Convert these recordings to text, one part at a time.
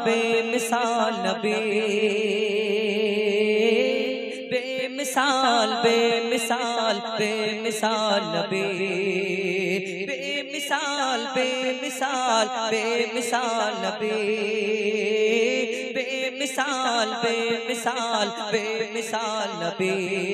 बेमिसाल नबी बेमिसाल बेमिसाल बेमिसाल नबी बेमिसाल बेमिसाल बेमिसाल नबी बेमिसाल बेमिसाल बेमिसाल नबी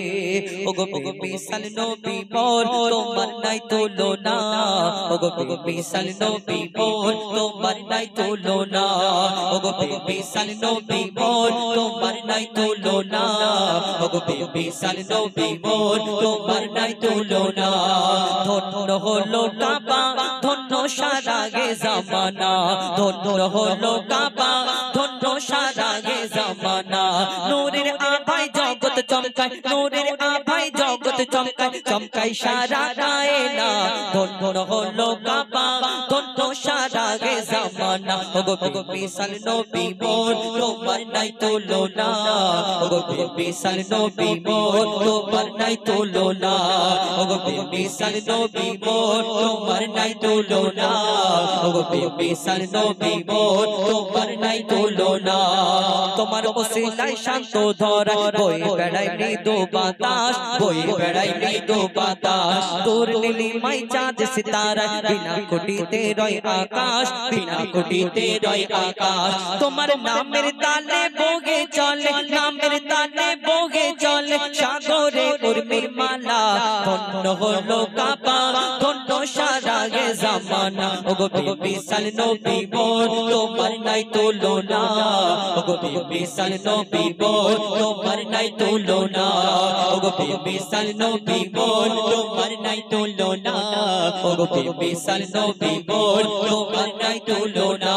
ओगो बेमिसाल नबी मोर তোমার নাই তুলনা ওগো বেমিসাল নবী মোর তোমার নাই তুলনা ওগো বেমিসাল নবী মোর তোমার নাই তুলনা ওগো বেমিসাল নবী মোর তোমার নাই তুলনা ধন্য হলো কাবা ধন্য সারা গে জামানা ধন্য হলো কাবা ধন্য সারা গে জামানা নূরের আভায় জগৎ চমকায় নূরের আভায় জগৎ চমকায় চমকায় সারা কায়না ধন্য হলো কাবা ধন্য সারা গে জামানা ওগো বেমিসাল নবী মোর তোমার নাই তুলনা ওগো বেমিসাল নবী মোর তোমার নাই তুলনা ওগো বেমিসাল নবী মোর তোমার নাই তুলনা ওগো বেমিসাল নবী মোর তোমার নাই তুলনা তোমার ওসিলায় শান্ত ধরা বই বেড়াই মৃদু বাতাস বই বেড়াই মৃদু বাতাস তোর নীলিমাই চাঁদ সিতারা বিনা কোটিতে রয় আকাশ বিনা কোটিতে রয় আকাশ তোমার নামের তালে বগে চলে নামের তালে বগে চলে সাগরে উর্মির মালা ধন্য হলো কাবা ধন্য সারা গে জামানা ওগো বেমিসাল নবী মোর তোমার নাই তুলনা ওগো বেমিসাল নবী মোর তোমার নাই তুলনা ওগো বেমিসাল নবী মোর তোমার নাই তুলনা ওগো বেমিসাল নবী মোর তোমার নাই তুলনা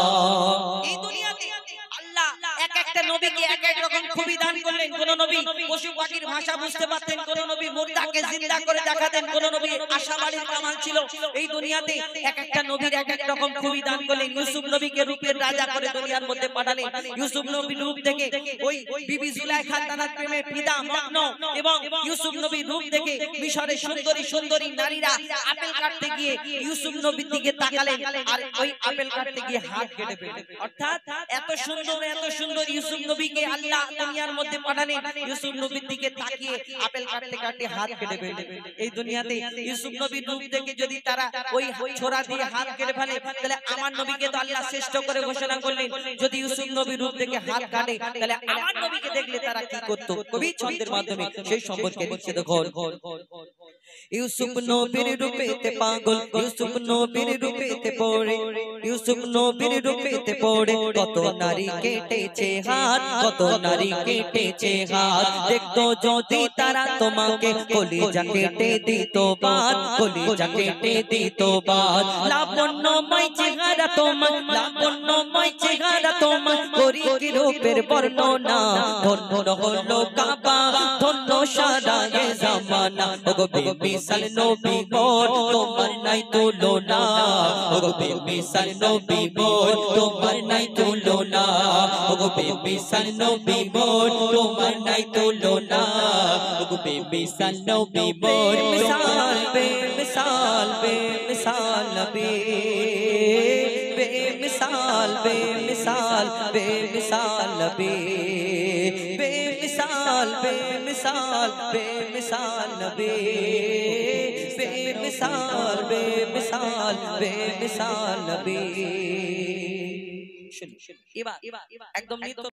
এই দুনিয়াতে আল্লাহ এক একটা নবীকে এক এক রকম খুবই দান করলেন কোন নবী পশু পাখির ভাষা বুঝতে পারতেন কোন নবী মুর্দাকে জিন্দা করে দেখাতেন কোন নবী আশাবাড়ির কামাল ছিল এই দুনিয়াতে এক একটা নবীর এক এক রকম খুবই দান করলেন ইউসুফ নবীকে রূপের রাজা করে দুনিয়ার মধ্যে পাঠালেন ইউসুফ নবী রূপ দেখে ওই বিবি জুলাইখা তার প্রেমে ফিদা মগ্ন এবং ইউসুফ নবী রূপ দেখে মিশরের সুন্দরী সুন্দরী নারীরা আপেল কাটতে গিয়ে ইউসুফ নবীর দিকে তাকালেন আর ওই আপেল কাটতে গিয়ে হাত কেটে ফেললেন অর্থাৎ এত সুন্দর ইউসুফ নবীকে আল্লাহ দুনিয়ার মধ্যে পাঠালেন ইউসুফ নবীর দিকে তাকিয়ে আপেল কাটতে কাটতে হাত কেটে ফেললেন এই দুনিয়াতে ইউসুফ নবীর রূপ দেখে যদি তারা ওই ছোরা দিয়ে হাত কেটে ফেলে তাহলে আমার নবীকে তো আল্লাহ শ্রেষ্ঠ করে ঘোষণা করলেন যদি ইউসুফ নবীর রূপ দেখে হাত কাটে তাহলে আমার নবীকে দেখলে তারা কি করত কবি ছন্দের মাধ্যমে সেই সম্পর্কে লিখছে দেখো ইউসুফ নবীর রূপেতে পাগল ইউসুফ নবীর রূপেতে পড়ে ইউসুফ নবীর রূপেতে পড়ে কত নারী কেটেছে হাত কত নারী কেটেছে হাত দেখতো যদি তারা তোমাকে কলিজা কেটে দিত বাদ কলিজা কেটে দিত বাদ লাবণ্যময় চেহারা তোমার লাবণ্যময় চেহারা তোমার করি কি রূপের বর্ণনা ধন্য হলো কাবা ধন্য সারা গে জামানা ওগো বেমিসাল নবী মোর তোমার নাই তুলনা ওগো বেমিসাল নবী মোর তোমার নাই তুলনা ওগো বেমিসাল নবী মোর তোমার নাই তুলনা ওগো বেমিসাল নবী মোর বেমিসাল বেমিসাল বেমিসাল নবী बेमिसाल बेमिसाल बेमिसाल नबी बेमिसाल बेमिसाल बेमिसाल नबी बेमिसाल बेमिसाल बेमिसाल नबी শুনুন এবার একদম